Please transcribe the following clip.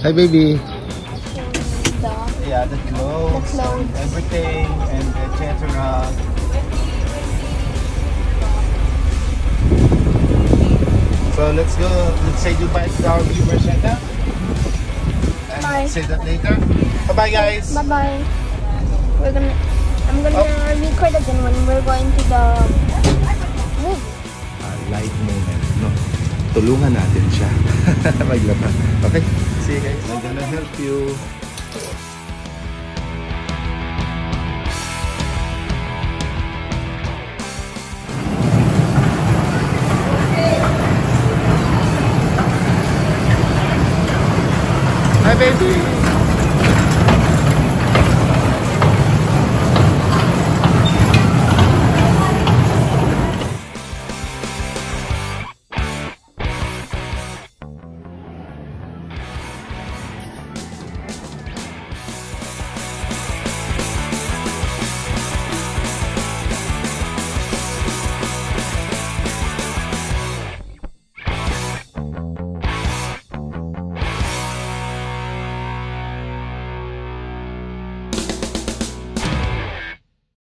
Hi, baby. Yeah, the clothes, and everything, and etc. So let's go. Let's say goodbye to our viewers right now. And Bye. say that later. Bye bye, guys. Bye bye. I'm gonna record again when we're going to the movie. Light moment, no? Tulungan natin siya. Maglaba. Okay? See you guys. I'm gonna help you. Hi, baby.